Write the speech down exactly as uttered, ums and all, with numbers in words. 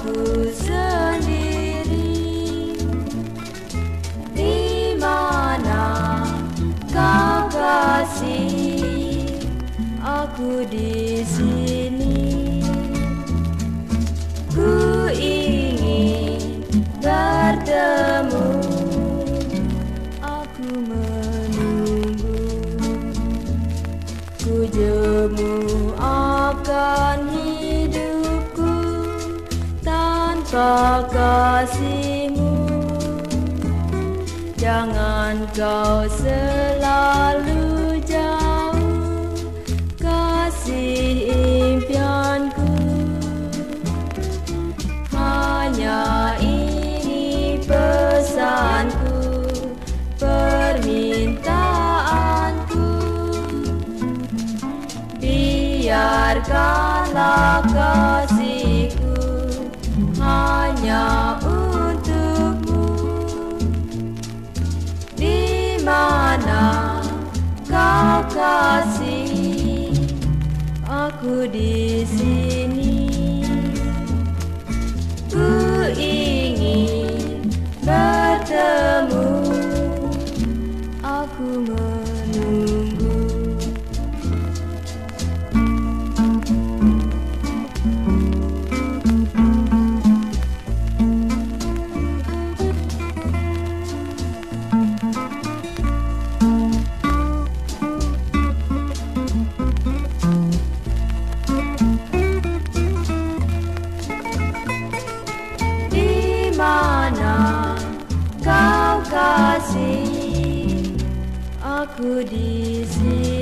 aku sendiri. Dimana kau kasih, aku di sini. Ku ingin bertemu, aku menunggu. Ku jemu akan hidupku tanpa kasihmu. Jangan kau selalu jauh, kasih impianku. Hanya ini pesanku, permintaanku. Biarkanlah kasihku hanya untukmu. Dimana kau kasih, aku di sini. Ku ingin bertemu, aku menunggu. Dimana kau kasih, aku di sini.